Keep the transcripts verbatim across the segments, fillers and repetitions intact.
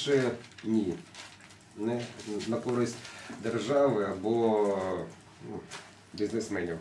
інше ні. Не на користь держави або ну, бізнесменів.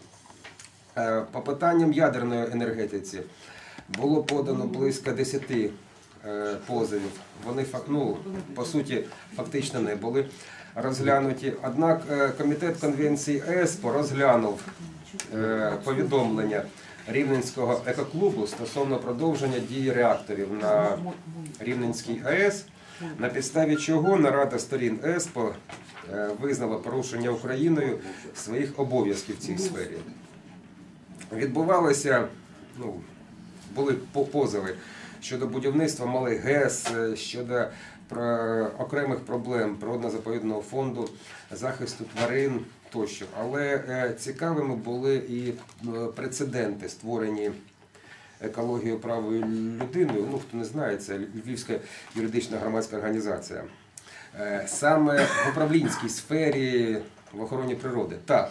По питанням ядерної енергетиці було подано близько десяти позовів. Вони, ну, по суті, фактично не були розглянуті. Однак комітет конвенції ЕСПО розглянув повідомлення Рівненського екоклубу стосовно продовження дії реакторів на Рівненській АЕС, на підставі чого нарада сторін ЕСПО визнала порушення Україною своїх обов'язків в цій сфері. Відбувалося, ну, були позови щодо будівництва малих ГЕС, щодо окремих проблем природно-заповідного фонду, захисту тварин тощо. Але цікавими були і прецеденти, створені екологією правою людиною. Ну, хто не знає, це Львівська юридична громадська організація. Саме в управлінській сфері в охороні природи. Так,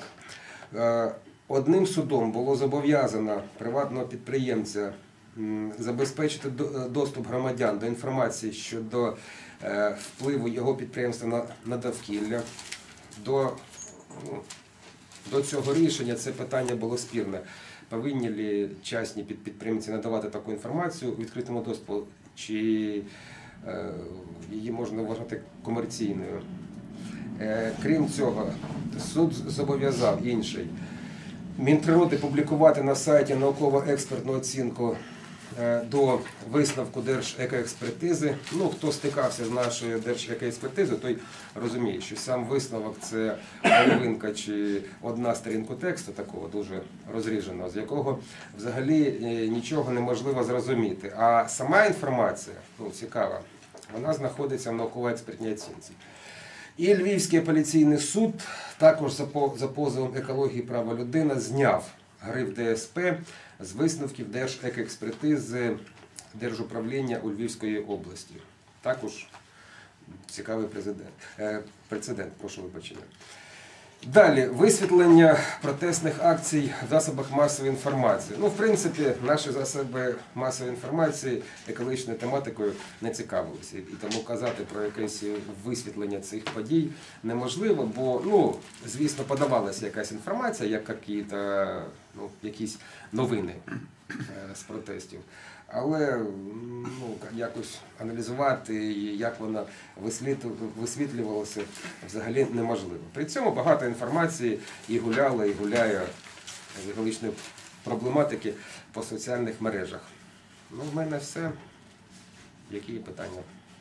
одним судом було зобов'язано приватного підприємця забезпечити доступ громадян до інформації щодо впливу його підприємства на, на довкілля. До, ну, до цього рішення це питання було спірне. Повинні ли частні підприємці надавати таку інформацію у відкритому доступу, чи е, її можна вважати комерційною. Е, крім цього, суд зобов'язав інший Мінприроди публікувати на сайті науково-експертну оцінку до висновку Держекоекспертизи. Ну, хто стикався з нашою Держекоекспертизою, той розуміє, що сам висновок – це половинка чи одна сторінка тексту, такого дуже розріженого, з якого взагалі нічого неможливо зрозуміти. А сама інформація, ну, цікава, вона знаходиться в науково-експертній оцінці. І Львівський апеляційний суд також за позовом екології і права людини зняв гриф ДСП з висновків Держекоекспертизи Держуправління у Львівської області. Також цікавий прецедент, прошу вибачення. Далі, висвітлення протестних акцій в засобах масової інформації. Ну, в принципі, наші засоби масової інформації екологічною тематикою не цікавилися. І тому казати про якесь висвітлення цих подій неможливо, бо, ну, звісно, подавалася якась інформація, як які-то, ну, якісь новини з протестів. Але, ну, якось аналізувати, як вона висвітлювалася, взагалі неможливо. При цьому багато інформації і гуляла, і гуляє з екологічної проблематики по соціальних мережах. Ну, в мене все. Які є питання?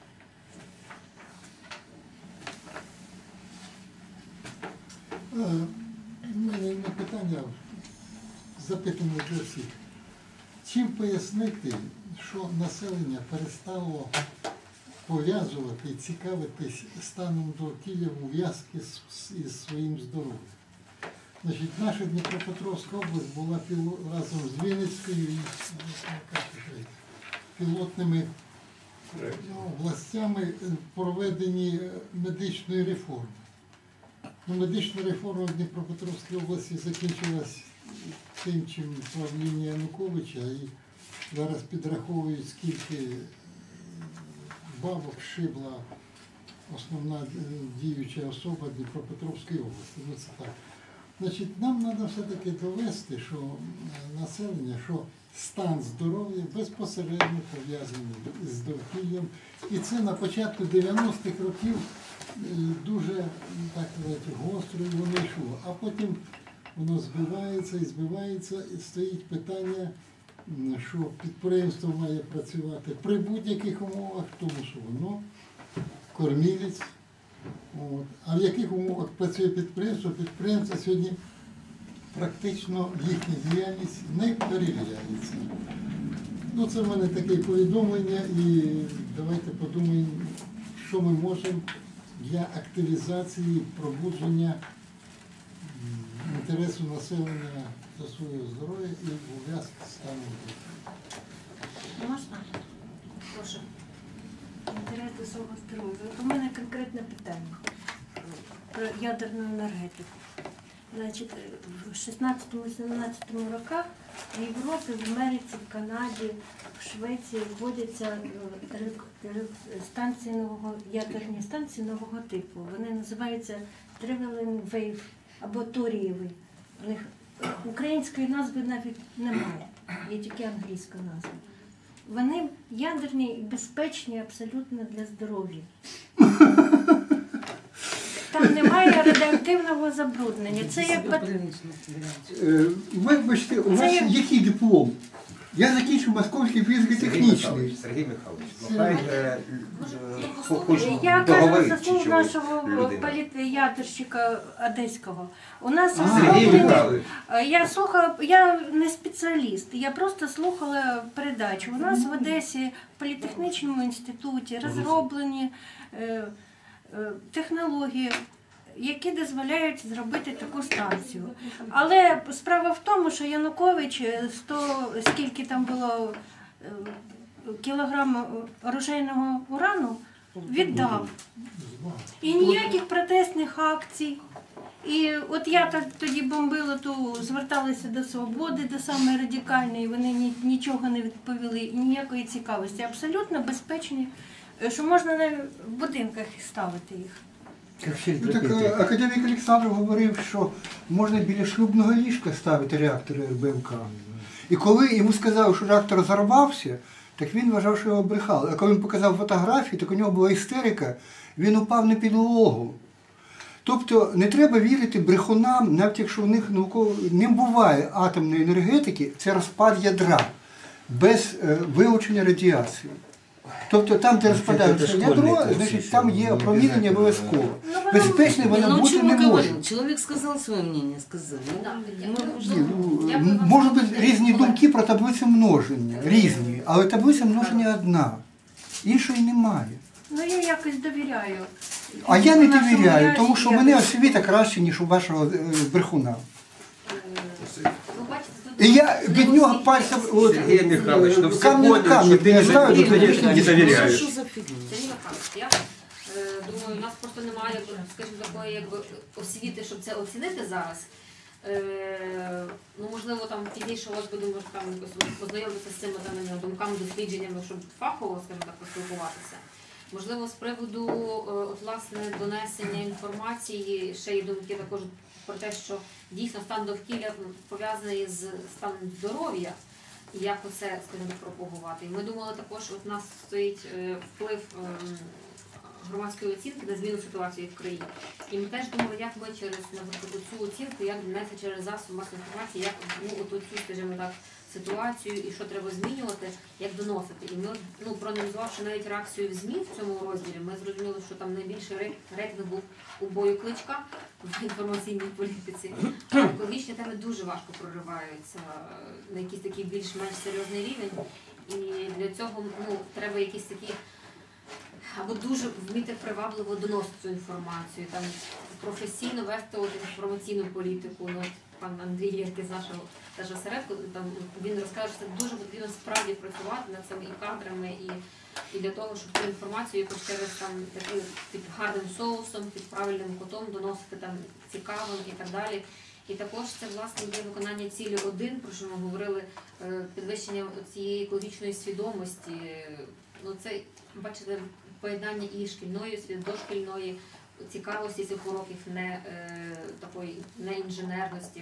У мене не питання, запитання для всіх. Чим пояснити, що населення перестало пов'язувати і цікавитись станом довкілля в ув'язки із своїм здоров'ям? Значить, наша Дніпропетровська область була разом з Вінницькою і пілотними областями проведені медичної реформи. Ну, медична реформа в Дніпропетровській області закінчилась тим, чим правління Януковича, і зараз підраховують, скільки бабок шибла основна діюча особа Дніпропетровської області. Ну, це так. Значить, нам треба все-таки довести, що населення, що стан здоров'я безпосередньо пов'язаний з довкіллям. І це на початку дев'яностих років дуже, так сказати, гостро воно йшло. А потім воно збивається і збивається, і стоїть питання, що підприємство має працювати при будь-яких умовах, тому що воно кормілець. От. А в яких умовах працює підприємство, підприємство сьогодні практично їхня діяльність не перевіряється. Ну, це в мене таке повідомлення, і давайте подумаємо, що ми можемо для активізації, пробудження інтересу населення за своє здоров'я і ув'язки з станом здоров'я. Можна? Прошу. Інтерес до свого здоров'я. У мене конкретне питання про ядерну енергетику. Значить, в шістнадцятому-сімнадцятому роках в Європі, в Америці, в Канаді, в Швеції вводяться е, ре- ре- станції нового, ядерні станції нового типу. Вони називаються Traveling Wave або Торієвий. У них української назви навіть немає, є тільки англійська назва. Вони ядерні і безпечні абсолютно для здоров'я. Там немає радіоактивного забруднення. Це як пат- Е, Вибачте, у вас Це- який диплом? Я закінчив Московський Сергій фізико-технічний. Михайлович, Сергій Михайлович, ну хай е, е, хо- хоч Я кажу договорить за чи слово чогось нашого людина. політядерщика одеського. У нас А, Сергій розроблені- Михайлович. я слухала, я не спеціаліст, я просто слухала передачу. У нас в Одесі в політехнічному інституті розроблені е, е, технології, які дозволяють зробити таку станцію. Але справа в тому, що Янукович сто скільки там було е, кілограм оружейного урану віддав. І ніяких протестних акцій. І от я так тоді бомбила, то зверталася до Свободи, до самої радикальної, вони ні- нічого не відповіли, і ніякої цікавості. Абсолютно безпечні, е, що можна на в будинках ставити їх. Ну, так е, академік Олександр говорив, що можна біля шлюбного ліжка ставити реактори ер бе ем ка. І коли йому сказали, що реактор взорвався, так він вважав, що його брехали. А коли він показав фотографії, так у нього була істерика, він упав на підлогу. Тобто не треба вірити брехунам, навіть якщо в них науково не буває атомної енергетики, це розпад ядра без е, вилучення радіації. Тобто там, де розпадається ядро, значить там є опромінення обов'язково. Безпечне воно Ну, о бути чем не мы може. говорим? Человек сказал свое мнение, сказал. Да. Ні, ну, можуть бути різні думки про таблицю множення, різні, але таблиця множення одна, іншої немає. Ну я якось довіряю. А я не Нашому довіряю, я- тому що в я- мене освіта краще, ніж у вашого е, брехуна. Ви бачите, тут І я від нього пальцем от, Сергій Михайлович, ну все камінь на понял, камінь що ти не не ставлю, довіряєш, то конечно, не конечно. довіряєш. Что за фигня? Сергій Михайлович, я е, думаю, у нас просто немає, скажімо, такої якби освіти, щоб це оцінити зараз. Е, ну, можливо, там пізніше у вас буде може, там якось познайомитися з цими там, думками, дослідженнями, щоб фахово, скажімо так, поспілкуватися. Можливо, з приводу е, от, власне, донесення інформації, ще є думки також про те, що дійсно стан довкілля пов'язаний з станом здоров'я, і як оце, скажімо, пропагувати. І ми думали також, от у нас стоїть е, вплив е, громадської оцінки на зміну ситуації в країні. І ми теж думали, як ми через, наприклад, цю оцінку, як донести через засоби масової інформації, як ну, от цю, скажімо так, ситуацію і що треба змінювати, як доносити. І ми, ну, проаналізувавши навіть реакцію в ЗМІ в цьому розділі, ми зрозуміли, що там найбільший рей- рейтинг був у бою Кличка в інформаційній політиці. А екологічні теми дуже важко прориваються на якийсь такий більш-менш серйозний рівень. І для цього ну, треба якісь такі або дуже вміти привабливо доносити цю інформацію, там професійно вести от інформаційну політику. Ну, пан Андрій Єрки з нашого теж осередку, там він розкаже, що це дуже потрібно справді працювати над цими і кадрами, і, і для того, щоб цю інформацію якось через там таким під гарним соусом, під правильним кутом доносити там цікавим і так далі. І також це власне є виконання цілі один, про що ми говорили, е, підвищення цієї екологічної свідомості. Ну це бачите, поєднання і шкільної освіти, дошкільної цікавості цих уроків, не е, такої не інженерності.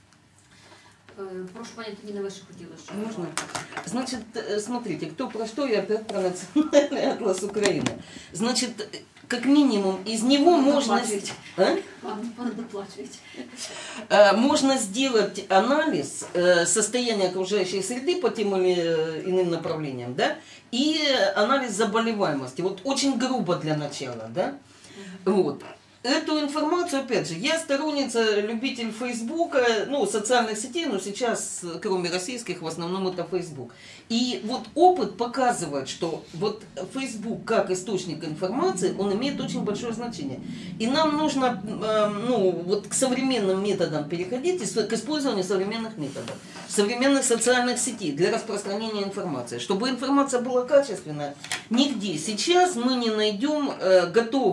Е, прошу, пані Антоніна, ви ще хотіли що? Можно? Значит, э, смотрите, кто про что, я опять про национальный атлас Украины. Значит, как минимум, из него можно... Доплачивать. А? Вам пане доплачують. Э, Можно сделать анализ э, состояния окружающей среды по тем или э, иным направлениям, да, и анализ заболеваемости. Вот очень грубо для начала, да. Вот. Эту информацию, опять же, я сторонница, любитель Фейсбука, ну, социальных сетей, но сейчас, кроме российских, в основном это Фейсбук. И вот опыт показывает, что вот Фейсбук как источник информации, он имеет очень большое значение. И нам нужно, э, ну, вот к современным методам переходить, и к использованию современных методов, современных социальных сетей для распространения информации. Чтобы информация была качественная, нигде сейчас мы не найдем э, готовых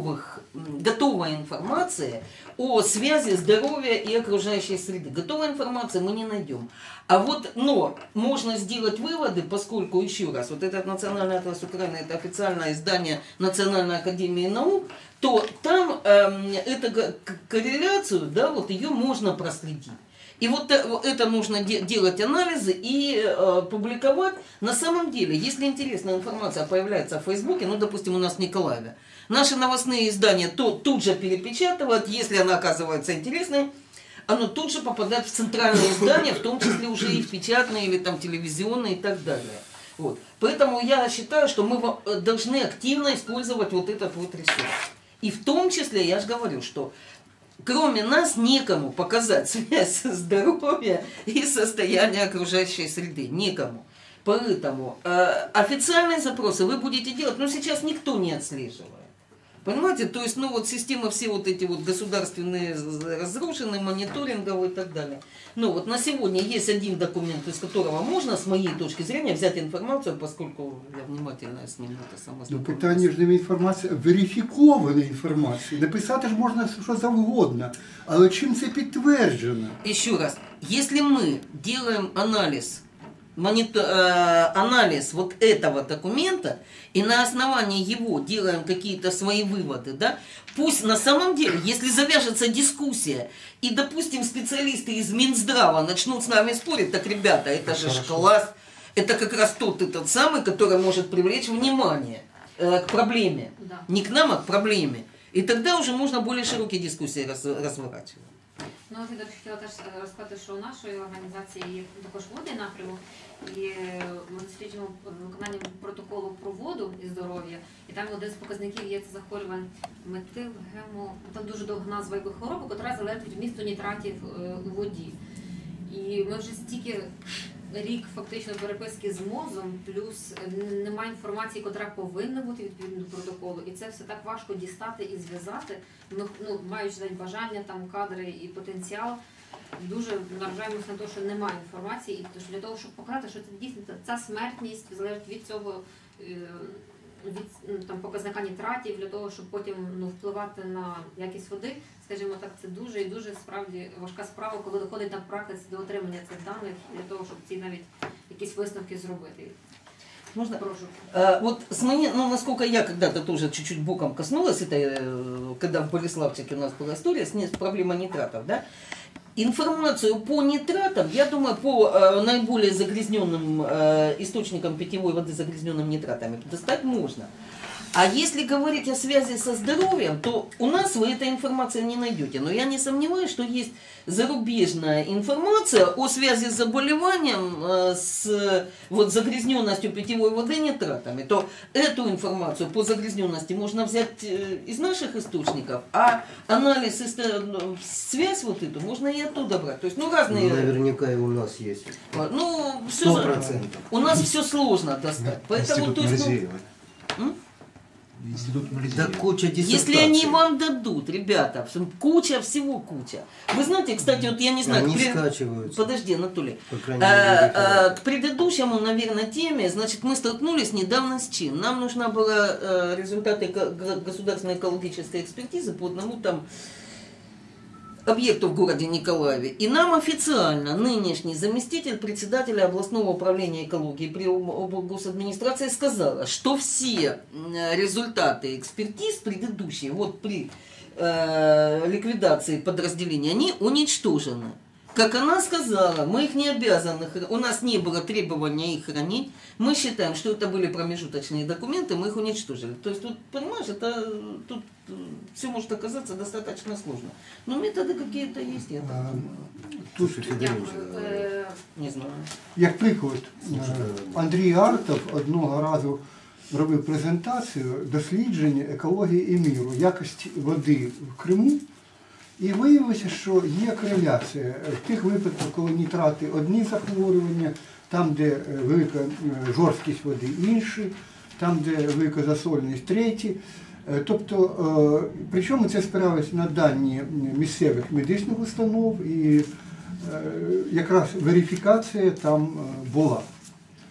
м, готовая информация о связи здоровья и окружающей среды. Готовой информации мы не найдем. А вот, но можно сделать выводы, поскольку, еще раз, вот этот Национальный атлас Украины, это официальное издание Национальной академии наук, то там эм, эту к- корреляцию, да, вот ее можно проследить. И вот э, вот это нужно де- делать анализы и э, публиковать. На самом деле, если интересная информация появляется в Фейсбуке, ну, допустим, у нас в Николаеве, наши новостные издания то, тут же перепечатывают, если она оказывается интересной, оно тут же попадает в центральные издания, в том числе уже и в печатные, или там телевизионные и так далее. Вот. Поэтому я считаю, что мы во- должны активно использовать вот этот вот ресурс. И в том числе, я же говорю, что кроме нас некому показать связь здоровья и состояния окружающей среды. Некому. Поэтому э, официальные запросы вы будете делать, но сейчас никто не отслеживает. Понимаете? То есть, ну вот системы все вот эти вот государственные разрушены, мониторинговые и так далее. Но вот на сегодня есть один документ, из которого можно, с моей точки зрения, взять информацию, поскольку я внимательно з ним это саме Ну, знайомлюсь. питання ж не інформація, верифікована інформація. Написати ж можна що завгодно, але чим це підтверджено? Еще раз, если мы делаем анализ, монито- э, анализ вот этого документа, и на основании его делаем какие-то свои выводы, да, пусть на самом деле, если завяжется дискуссия, и, допустим, специалисты из Минздрава начнут с нами спорить, так, ребята, это же ж класс, это как раз тот этот самый, который может привлечь внимание э, к проблеме. Да. Не к нам, а к проблеме. И тогда уже можно более широкие дискуссии раз, разворачивать. Ну, от я до речі, хотіла теж е, розказати, що у нашої організації є також водний напрямок, і е, ми досліджуємо виконання протоколу про воду і здоров'я, і там один з показників є це захворювань метил, гемо, там дуже довга назва якої хвороби, яка залежить від вмісту нітратів е, у воді. І ми вже стільки рік фактично переписки з МОЗом, плюс немає інформації, яка повинна бути відповідно до протоколу, і це все так важко дістати і зв'язати. Ми, ну, маючи навіть бажання, там, кадри і потенціал, дуже наражаємося на те, що немає інформації, і для того, щоб показати, що це дійсно ця смертність залежить від цього, від ну, там, показника нітратів, для того, щоб потім ну, впливати на якість води, скажімо так, це дуже і дуже справді важка справа, коли доходить на практиці до отримання цих даних, для того, щоб ці навіть якісь висновки зробити. Можно? Прошу. А, вот с моей, ну, насколько я когда-то тоже чуть-чуть боком коснулась этой, э, когда в Болеславчике у нас была история с не- с проблемой нитратов, да? Информацию по нитратам, я думаю, по э, наиболее загрязненным э, источникам питьевой воды, загрязненным нитратами, достать можно. А если говорить о связи со здоровьем, то у нас вы этой информации не найдете. Но я не сомневаюсь, что есть зарубежная информация о связи с заболеванием, э, с вот, загрязненностью питьевой воды нитратами. То эту информацию по загрязненности можно взять э, из наших источников, а анализ, э, связь вот эту можно и оттуда брать. То есть, ну, разные... Наверняка и у нас есть. Ну, все, Сто процентов. у нас все сложно достать. Поэтому, Институт то есть, ну, Мерзеева. м? Институт Да Мерзеева. куча диссертаций. Если они вам дадут, ребята, куча всего куча. Вы знаете, кстати, вот я не знаю, Они к пред- скачиваются. подожди, Анатолий, По крайней Э, мере, э, к предыдущему, наверное, теме, значит, мы столкнулись недавно с чем? Нам нужна была э, результаты эко- г- государственной экологической экспертизы по одному там объекту в городе Николаеве. И нам официально нынешний заместитель председателя областного управления экологии при облгосадминистрации сказала, что все м, результаты экспертиз предыдущие, вот при э, ликвидации подразделений, они уничтожены. Как она сказала, мы их не обязаны, хра- у нас не было требования их хранить. Мы считаем, что это были промежуточные документы, мы их уничтожили. То есть тут, понимаешь, это тут все может оказаться достаточно сложно. Но методы какие-то есть, я так Е, думаю. Тут, Дякую. Е, Не знаю. як приклад, е, Андрій Артов одного разу робив презентацію дослідження екології і міру, якості води в Криму. І виявилося, що є кореляція в тих випадках, коли нітрати одні захворювання, там, де е, велика е, жорсткість води інші, там, де велика засоленість треті. Е, Тобто, е, причому це спиралось на дані місцевих медичних установ, і е, якраз верифікація там е, була. Це чудово.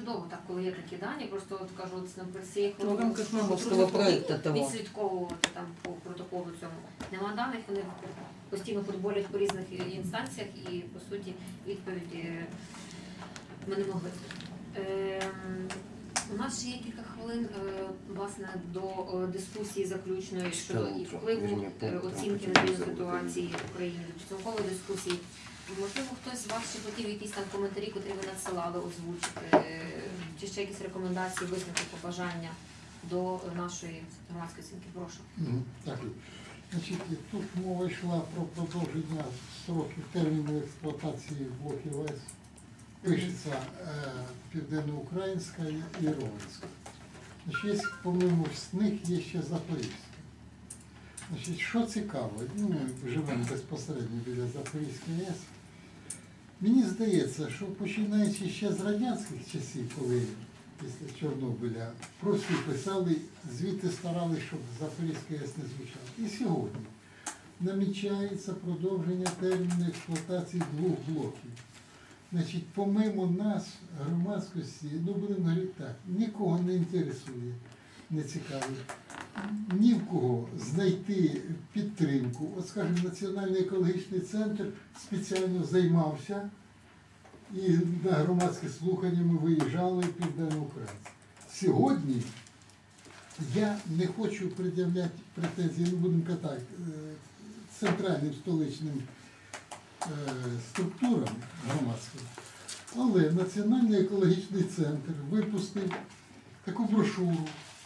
чудово, так, коли є такі дані, просто от кажу, от, наприклад, цієї Ну, в рамках хвороби Мамовського потрібно проекту того. відслідковувати там по протоколу цьому. Нема даних, вони постійно футболять по різних інстанціях і, по суті, відповіді ми не могли. Ем, У нас ще є кілька хвилин е, власне до е, дискусії заключної щодо і впливу е, оцінки надійної ситуації в Україні, до підсумкової дискусії. Можливо, хтось з вас ще хотів якісь там коментарі, котрі ви надсилали, озвучити, е, чи ще якісь рекомендації, висновки, побажання до нашої громадської оцінки. Прошу. Мгм. Так. Значить, тут мова йшла про продовження строків терміну експлуатації блоків АЕС. Пишеться е, Південноукраїнська і Ровенська. Значить, є, по-моєму, з них є ще Запорізька. Значить, що цікаво, ну, ми живемо безпосередньо біля Запорізької АЕС. Мені здається, що починаючи ще з радянських часів, коли після Чорнобиля про всі писали, звідти старались, щоб Запорізька АЕС не звучала. І сьогодні намічається продовження терміну експлуатації двох блоків. Значить, помимо нас, громадськості, ну будемо говорити так, нікого не інтересує, не цікавить, ні в кого знайти підтримку. От, скажімо, Національний екологічний центр спеціально займався, і на громадські слухання ми виїжджали в Південноукраїнськ. Сьогодні я не хочу пред'являти претензії, не будемо казати, центральним столичним е, структурам громадським, але Національний екологічний центр випустив таку брошуру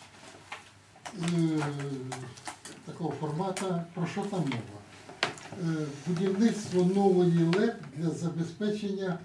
е, такого формату, про що там мова. Е, будівництво нової ЛЕП для забезпечення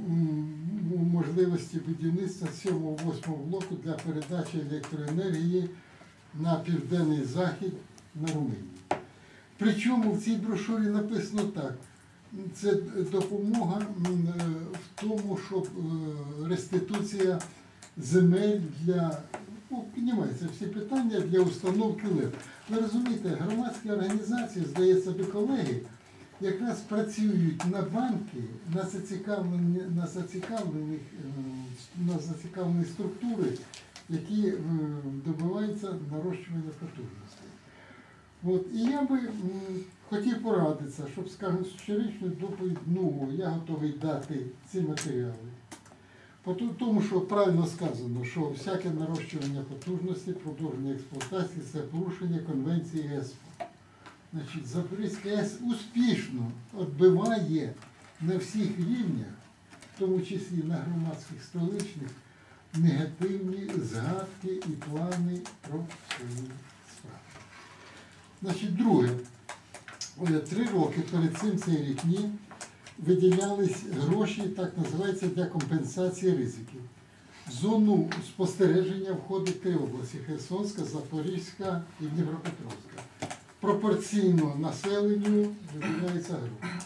м, можливості будівництва сьомого-восьмого блоку для передачі електроенергії на південний захід на Румунію. Причому в цій брошурі написано так, це допомога м, е, в тому, щоб е, реституція земель для, ну, піднімаються всі питання для установки ЛЕП. Ви розумієте, громадські організації, здається, до колеги, якраз працюють на банки, на зацікавлені, на зацікавлені, на зацікавлені структури, які е, добиваються нарощування потужностей. От, і я би м, хотів порадитися, щоб, скажімо, щорічну доповідь нову я готовий дати ці матеріали. По ту- тому, що правильно сказано, що всяке нарощування потужності, продовження експлуатації – це порушення конвенції ЕСПО. Значить, Запорізька АЕС успішно відбиває на всіх рівнях, в тому числі на громадських столичних, негативні згадки і плани про свої справи. Значить, друге, Оля, три роки перед цим цей рік ні, виділялись гроші, так називається, для компенсації ризиків. В зону спостереження входить три області – Херсонська, Запорізька і Дніпропетровська. Пропорційно населенню виділяються гроші.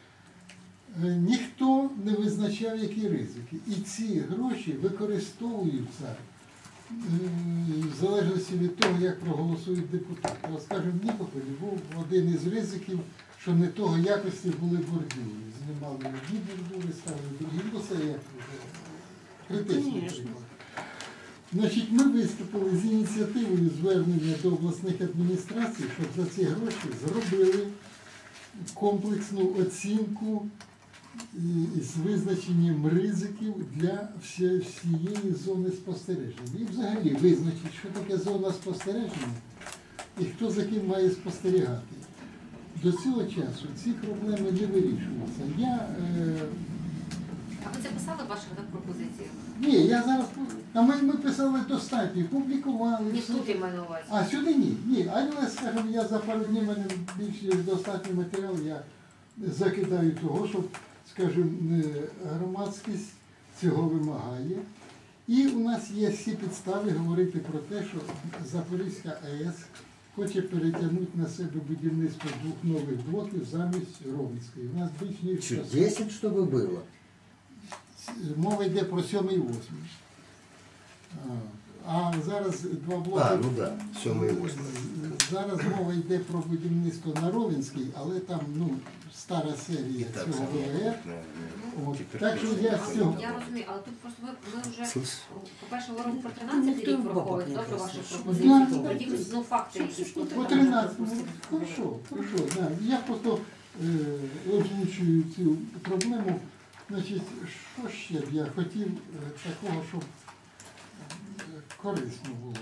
Е, Ніхто не визначав, які ризики. І ці гроші використовуються е, в залежності від того, як проголосують депутати. От, скажімо, в Нікополі був один із ризиків, що не того якості були бордюри. Знімали одні бордюри, ставили другі. Ну, це як критичний приклад. Значить, ми виступили з ініціативою звернення до обласних адміністрацій, щоб за ці гроші зробили комплексну оцінку і- з визначенням ризиків для всі- всієї зони спостереження. І взагалі визначить, що таке зона спостереження і хто за ким має спостерігати. До цього часу ці проблеми не вирішуються. Я, е, А ви це писали в ваших так, пропозиціях? ні, я зараз, а ми, ми писали достатньо, публікували. Ні, все. тут я маю на увазі. А сюди ні. Ні. Але, скажімо, я за пару днів, в мене більш ніж достатньо матеріал, я закидаю того, щоб, скажімо, е, громадськість цього вимагає. І у нас є всі підстави говорити про те, що Запорізька АЕС хоче перетягнути на себе будівництво двох нових блоків замість Ровенської. У нас більш ніж Что, час. десять, чтобы было? Мова йде про сьомий і восьмий. А, А зараз два блоки. А, ну да, сьомий і восьмий. Зараз мова йде про будівництво на Ровенській, але там ну, стара серія Так, цього саме. ВВР. Ну, От. тепер Так що я з цього. Я розумію, але тут просто ми, ми вже, Слухай. по-перше, говоримо про тринадцятий рік враховують, добре, ваші Да, пропозиції, да. якісь ну, факти, які тут По тринадцятому, хорошо, хорошо, да. Я просто е, озвучую цю проблему. Значить, що ще б я хотів е, такого, щоб е, корисно було.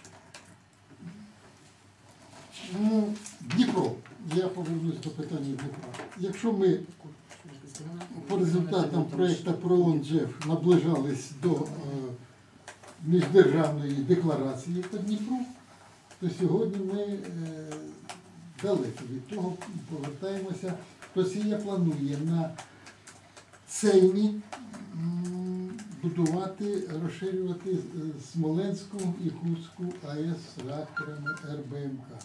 Ну, Дніпро. Я повернусь до питання Дніпра. Якщо ми по результатам проєкту ПРООН-ДЖЕФ наближались до е, міждержавної декларації по Дніпру, то сьогодні ми е, далеко від того повертаємося. Росія планує на Сеймі м, будувати, розширювати е, Смоленську і Хустську АЕС реакторами ер бе ем ка.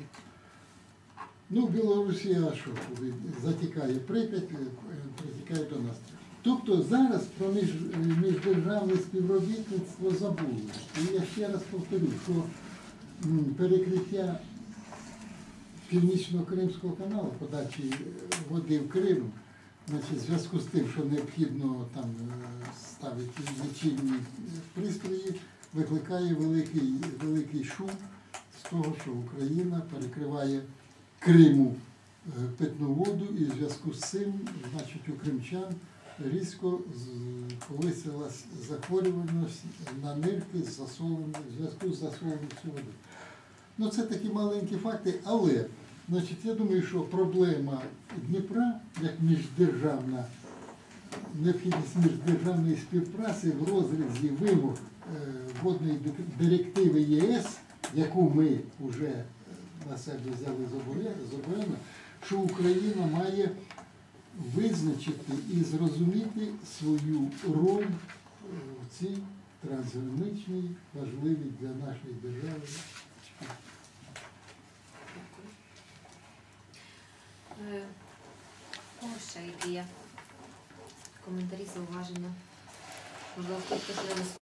Ну, Білорусі, а що, туди затікає Прип'ять, е, притікає до нас. Тобто зараз про між, міждержавне співробітництво забули. І я ще раз повторю, що м, перекриття Північно-Кримського каналу, подачі води в Крим, значить, в зв'язку з тим, що необхідно там е, ставити лічильні пристрої, викликає великий, великий шум з того, що Україна перекриває Криму е, питну воду, і в зв'язку з цим, значить, у кримчан різко з- повисилась захворюваність на нирки з засоленням- в зв'язку з засоленістю води. Ну, це такі маленькі факти, але значить, я думаю, що проблема Дніпра як міждержавна, необхідність міждержавної співпраці в розрізі вимог е, водної директиви ЄС, яку ми вже на себе взяли зобов'язання, що Україна має визначити і зрозуміти свою роль в цій трансграничній, важливій для нашої держави. Е, Кого ще які є коментарі, зауваження? Можливо, хтось ще